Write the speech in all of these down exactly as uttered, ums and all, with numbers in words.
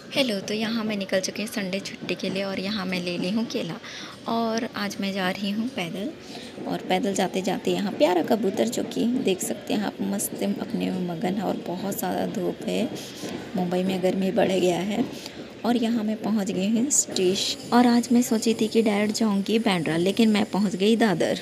Hello, तो यहाँ मैं निकल चुकी हूँ संडे छुट्टी के लिए और यहाँ मैं ले ली हूँ केला और आज मैं जा रही हूँ पैदल। और पैदल जाते-जाते यहाँ प्यारा कबूतर, जो कि देख सकते हैं आप, मस्त अपने में मगन है और बहुत ज़्यादा धूप है। मुंबई में गर्मी बढ़ गया है और यहाँ मैं पहुँच गई हूँ स्टेशन। और आज मैं सोची थी कि डायरेक्ट जाऊँगी बांद्रा, लेकिन मैं पहुँच गई दादर।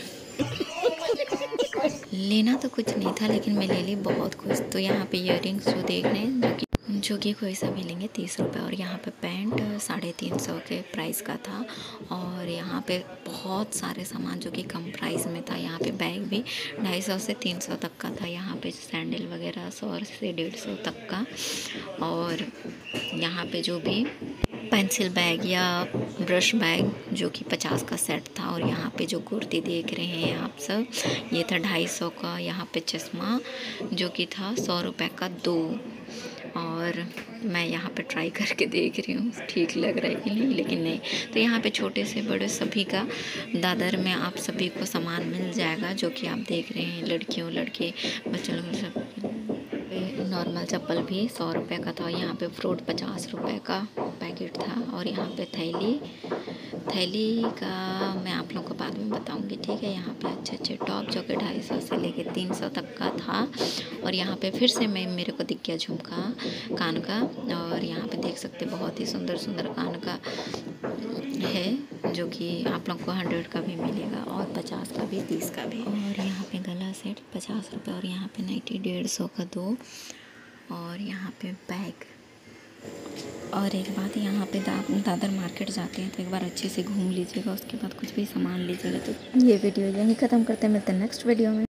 लेना तो कुछ नहीं था लेकिन मैं ले ली बहुत खुश। तो यहाँ पे इयररिंग्स जो देख रहे हैं, जो कि जो कि कोई सा भी लेंगे तीस रुपये, और यहाँ पे पैंट साढ़े तीन सौ के प्राइस का था। और यहाँ पे बहुत सारे सामान जो कि कम प्राइस में था। यहाँ पे बैग भी ढाई सौ से तीन सौ तक का था। यहाँ पे सैंडल वगैरह सौ से डेढ़ सौ तक का। और यहाँ पे जो भी पेंसिल बैग या ब्रश बैग जो कि पचास का सेट था। और यहाँ पे जो कुर्ती देख रहे हैं आप सब, ये था ढाई सौ का। यहाँ पे चश्मा जो कि था सौ रुपये का दो। और मैं यहाँ पे ट्राई करके देख रही हूँ ठीक लग रहा है कि नहीं, लेकिन नहीं। तो यहाँ पे छोटे से बड़े सभी का दादर में आप सभी को सामान मिल जाएगा, जो कि आप देख रहे हैं। लड़कियों लड़के बच्चों लोग सब। नॉर्मल चप्पल भी सौ रुपये का था। यहाँ पे फ्रूट पचास रुपये का पैकेट था। और यहाँ पे थैली थैली का मैं आप लोगों को बाद में बताऊंगी, ठीक है। यहाँ पे अच्छे अच्छे टॉप जो कि ढाई सौ से लेके तीन सौ तक का था। और यहाँ पे फिर से मैं मेरे को दिख गया झुमका कान का। और यहाँ पे देख सकते बहुत ही सुंदर सुंदर कान का है, जो कि आप लोग को हंड्रेड का भी मिलेगा और पचास का भी, तीस का भी। और यहाँ पे गला सेट पचास रुपये। और यहाँ पे नाइटी डेढ़ सौ का दो। और यहाँ पे बैग। और एक बात, यहाँ पे दा, दादर मार्केट जाते हैं तो एक बार अच्छे से घूम लीजिएगा, उसके बाद कुछ भी सामान लीजिएगा। तो ये वीडियो यहीं ख़त्म करते हैं, मिलते हैं नेक्स्ट वीडियो में।